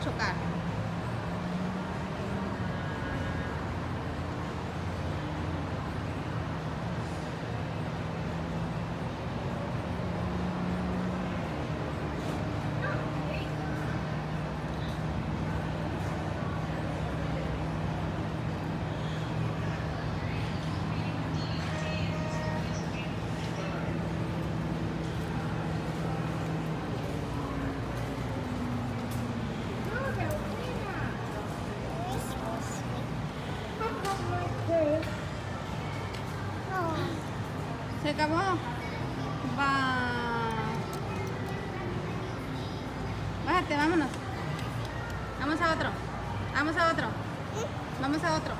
chocar. Se acabó. Va. Bájate, vámonos. Vamos a otro. Vamos a otro. Vamos a otro.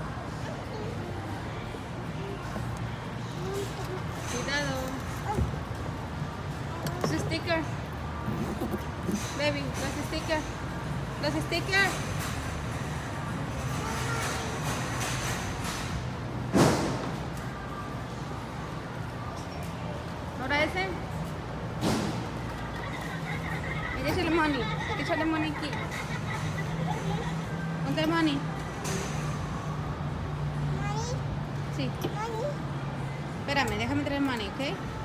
Cuidado. Los stickers. Baby, los stickers. Los stickers. Ahora ese. Mira, échale money. Échale money aquí. Ponte el money. Sí. Espérame, déjame traer el money, ¿ok?